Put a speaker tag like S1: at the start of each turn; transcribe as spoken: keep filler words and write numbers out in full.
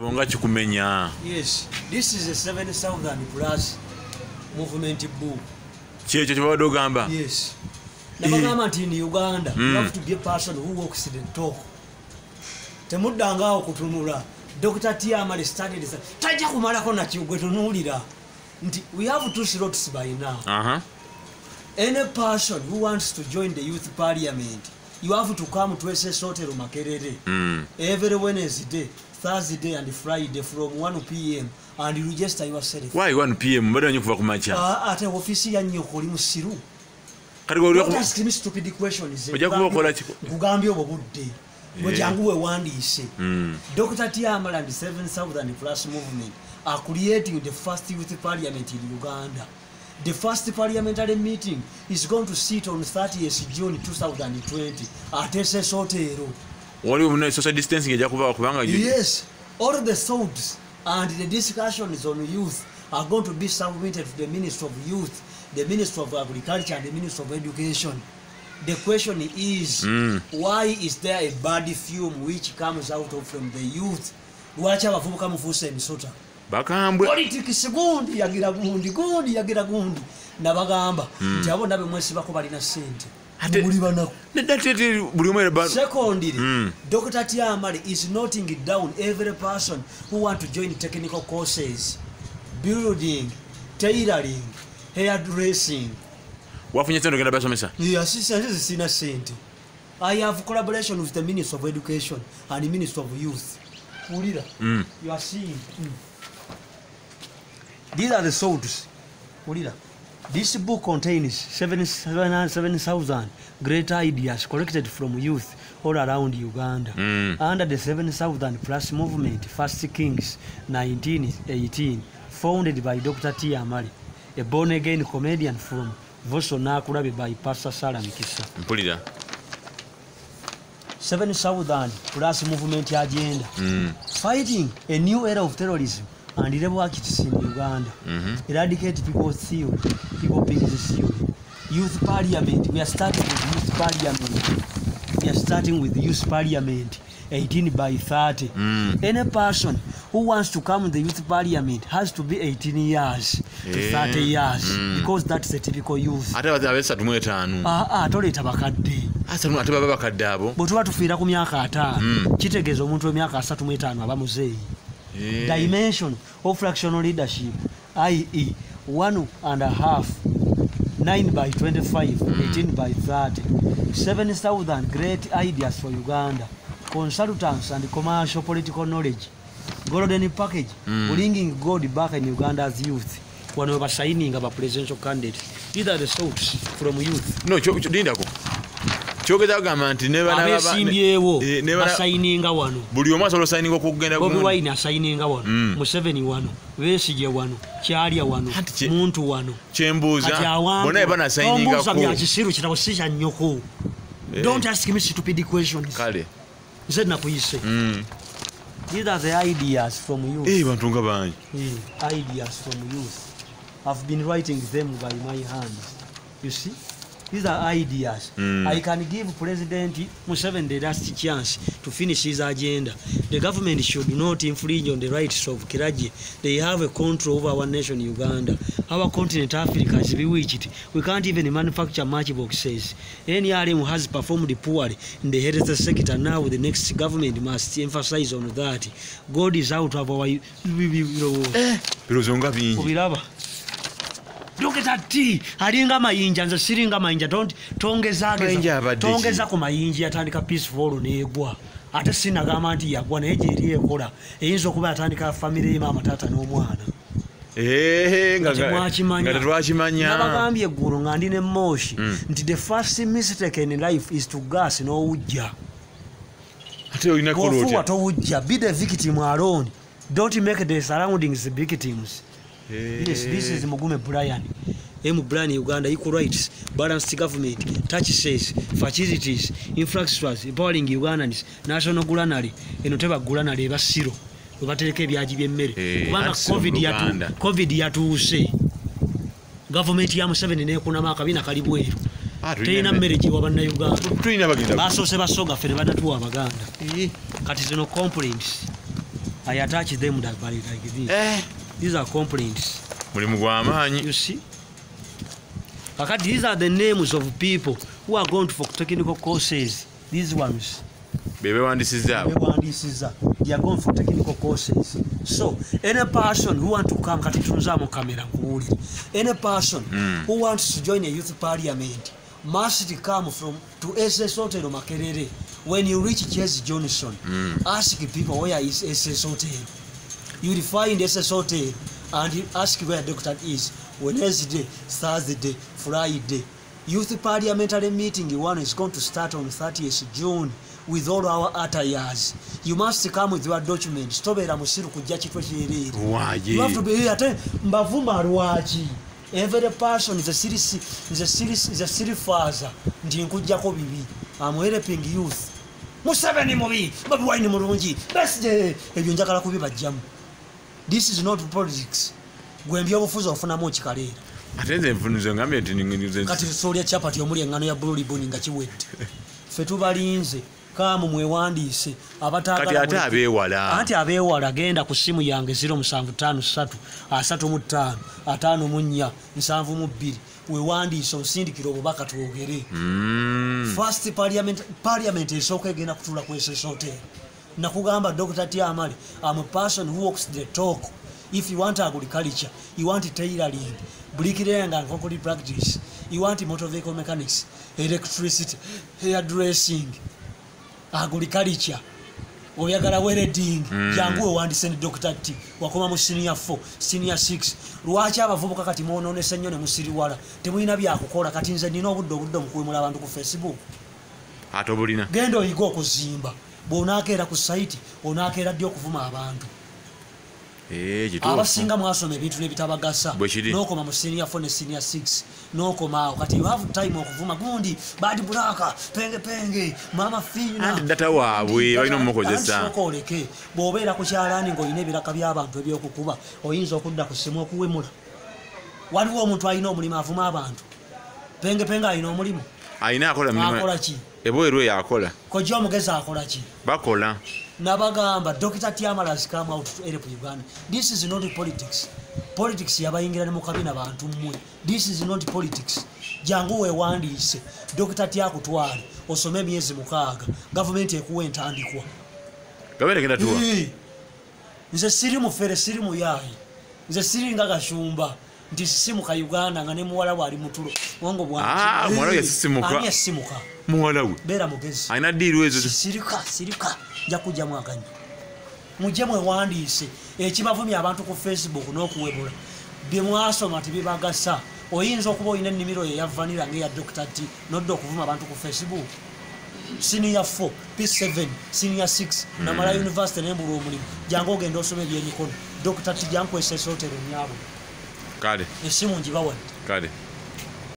S1: bonga kikumenya.
S2: Yes, this is a seven thousand plus movement book.
S1: Kyekyo kyebabadde ogamba?
S2: Yes. Nabagamba nti in Uganda, mm. you have to be a person who walks the talk. Temuddangaawo kutunula. Doctor Tiamale studied this. Tajja kumalako nakyo gwe tunuulira. Nti we have two slots by now.
S1: Uh-huh.
S2: Any person who wants to join the youth parliament, you have to come to S S Hotel Makerere
S1: mm.
S2: every Wednesday, Thursday and Friday from one p m and you register yourself.
S1: Why one p m? Mbadde nyo kuva ku makya.
S2: Ah, ate office ya nnyo kuli musiru.
S1: Kati go
S2: Don't ask me stupid questions.
S1: Ojja kuba okola ki?
S2: Kugambye obwo budde. Ngojangu we wandiise.
S1: Mm.
S2: Doctor Tiamala and seven thousand plus movement are creating the first youth parliament in Uganda. The first parliamentary meeting is going to sit on thirtieth June twenty twenty at S S Hotel.
S1: Wali umuna social distancing ejja kuba kubanga you.
S2: Yes, all the thoughts and the discussions on youth are going to be submitted to the Minister of Youth, the Minister of Agriculture and the Minister of Education. The question is,
S1: mm.
S2: why is there a bad fume which comes out of from the youth? Lwaki abavubuka mufuusa emisota?
S1: Bakambwe.
S2: Politics gundi yagira gundi gundi yagira gundi. Nabagamba nti abo nabe mwesibako balina sente. Buli banaku.
S1: Nedatete buli omwe ba.
S2: Secondly,
S1: mm.
S2: Doctor Tiamale is noting down every person who want to join technical courses, building, tailoring, hairdressing.
S1: Wafunye sente ogenda basomesa?
S2: Yes, sente sina sente. I have collaboration with the Minister of Education and the Minister of Youth. Ulira,
S1: mm.
S2: you are seeing. Mm. These are the sources. Ulira. This book contains seven thousand great ideas collected from youth all around Uganda.
S1: Mm.
S2: Under the seven thousand plus movement, First Kings nineteen eighteen, founded by Doctor Tiamale, a born-again comedian from Vosonakurabe by Pastor Sarah Mikisa.
S1: Mpulira.
S2: seven thousand plus movement agenda.
S1: Mm.
S2: Fighting a new era of terrorism and rebel activities in Uganda.
S1: Mm-hmm.
S2: Eradicate people's theory, people pigs theory. Youth parliament, we are starting with youth parliament. We are starting with youth parliament, eighteen by thirty.
S1: Mm.
S2: Any person who wants to come in the youth parliament has to be eighteen years to
S1: yeah.
S2: thirty years,
S1: mm.
S2: because that's the typical youth.
S1: Ate abesatu mu etaano.
S2: Ah ah, toleeta bakadde.
S1: Ate ate baba bakadde abo.
S2: Bwe tuba tufiira ku myaka ataano,
S1: mm.
S2: kitegeeza omuntu w'emyaka asatu mu etaano aba muzeeyi.
S1: Yeah.
S2: Dimension of fractional leadership, that is one and a half, nine by twenty-five, mm. eighteen by thirty, seven thousand great ideas for Uganda, consultants and commercial political knowledge, golden package, mm. bringing God back in Uganda's youth. When we were signing about presidential candidates, these are the sources from youth.
S1: No, Dindako. Kyogeza gamba nti ne bana baba
S2: abeesimbyewo basayininga wano
S1: buli omu asobola osayininga okugenda
S2: Bobi Wine asayininga wano mm. Museveni wano Besigye wano Kyalya wano muntu wano
S1: kyembuuza bona eba nasayininga ko
S2: bya kisiru kitabo sisha nnyoko eh. Don't ask me stupid questions
S1: kale
S2: nze nakuyise
S1: mm.
S2: These are the ideas from youth.
S1: Eh bantu nga banyi
S2: eh ideas from youth. I've been writing them by my hands. You see, these are ideas. Mm. I can give President Museveni the last chance to finish his agenda. The government should not infringe on the rights of Kiraji. They have a control over our nation, Uganda. Our continent, Africa, is bewitched. We can't even manufacture matchboxes. N R M has performed poorly in the health sector. Now the next government must emphasize on that. God is out of our... Eh, Look at that tea. Alinga mayinja nze siringa mayinja don't tongeza ageza tongeza ku mayinja yatandika peaceful neegwa ate sinagamba nti yagwa naye gye eri ekola eyinza okuba yatandika family ye maama taata n'omwana
S1: eh nga nga twakimanya
S2: nabagambye eggulu nga ndi ne Moshi nti the first mistake in life is to gas n'owujja
S1: ate olina koloti
S2: ofuwa towujja be the victim alone, don't make the surroundings the victims. Hey. Yes, this is Mugume Brian. M. Brian, Uganda, equal rights, balanced government, taxes, facilities, infrastructures, empowering Ugandans, national gulanary, and whatever gulanary, Basiro, Ubatereke Biaji Mere, COVID yatu, COVID yatu, government Yam seven in Ekunama Kabina Kalibu. Tena marriage wabana Uganda. Tuina bagenda. Baso seba soga fere badatu abaganda. Kati zino complaints. I attach them that by like this.
S1: Eh.
S2: These are complaints.
S1: Mulimu gwa maanyi.
S2: You see? Because these are the names of people who are going for technical courses. These ones.
S1: Bebe wandisiza.
S2: Bebe wandisiza. They are going for technical courses. So, any person who wants to come, kati tunza mu kamera nguli. Any person mm. who wants to join a youth parliament must come from to S S Hotel Makerere. When you reach Chase Johnson, mm. ask people where is S S Hotel. You will find S S Hotel and you ask where doctor is. Wednesday, Thursday, Friday. Youth parliamentary meeting one is going to start on thirtieth June with all our attires. You must come with your documents. Tobera musiru kujja kitwe kyerere. You have to be here. Mbavuma lwachi. Every person is a serious is a serious is a serious father. Ndi nkujjako bibi. I'm helping youth. Museveni mubi, babi wine mulungi. Best ebyo njagala kubibajjamu. This is not politics. Gwembya obufuza ofuna mu kikalera.
S1: Atenze mfunizo ngambe ati ningize.
S2: Kati solia chapati omuli engano ya blue ribbon nga kiwedde. Fe tubalinze kamu mwewandise abatagala.
S1: Kati ate abewala.
S2: Anti abewala genda ku simu yange zero seven five three asatu mu ttaano ataano mu nnya nsanvu mu bbiri wewandise osindikira obubaka twogere.
S1: Mm.
S2: First parliament parliament esooka egenda kutula ku S S Hotel. Nakugamba Doctor Tiamale, I'm a person who walks the talk. If you want agriculture, you want tailoring, bricklaying and concrete practice, you want motor vehicle mechanics, electricity, hairdressing, agriculture, oyagala welding, mm. jangu wandise Doctor T, wakoma mu senior four, senior six, lwaki abavubuka kati mwononesa nnyo ne musiriwala, temulina byakukola kati nze nina obudde obudde mukuwemula abantu ku Facebook.
S1: Ate obulina.
S2: Genda oyiga okuzimba, bw'onaakeera ku site, onaakeera ddi okuvuma abantu.
S1: Eh, kituufu.
S2: Abasinga mwasoma ebintu n'ebitabagasa. N'okoma mu senior four ne senior six. N'okoma awo. Kati you have time okuvuma gundi, bad bulaka, penge penge, mama fina.
S1: Andi data waabwe, balina omukozesa.
S2: Andi sokoleke. Bw'obeera ku kyalaani ng'olina ebiraka by'abantu ebyokukuba, oyinza okudda ku ssimu okuwemula. Waliwo omuntu alina omulimu avuma abantu. Penge penge alina omulimu.
S1: Alina akola mulimu.
S2: Akola ki?
S1: Ebweru yakola.
S2: Kojja omugezi akola ki?
S1: Bakola.
S2: Nabagamba Doctor Tiamala has come out to help Uganda. This is not politics. Politics yabayingira ne mukabina bantu mmwe. This is not politics. Jangu wewandise Doctor Tiakutwale osome myezi mukaaga. Government ekuwa entandikwa.
S1: Gavera kenda tuwa.
S2: Nze siri mu fere siri mu yayi. Nze siri nga gashumba. Nti sisimuka Uganda nga ne muwala wali mutulo. Wango bwanji.
S1: Ah, muwala ya sisimuka.
S2: Ani sisimuka.
S1: Muwala we.
S2: Bera mugezi.
S1: Aina diru ezo.
S2: Sirika, sirika. Jakuja mwaganya. Mujje mwewandise ekibavumya abantu ku Facebook n'okuwebula. Bye mwasoma tibibagasa. Oyinza okuba oyina ennimiro ye yavanira ngeya Doctor T nodda okuvuma abantu ku Facebook. Senior four, P seven, Senior six, mm. Namala University n'embulu omulimu. Jangu ogenda osoma ebyemikono. Doctor T jangu S S Hotel nyabo.
S1: Kale.
S2: Esimu njibawa.
S1: Kale.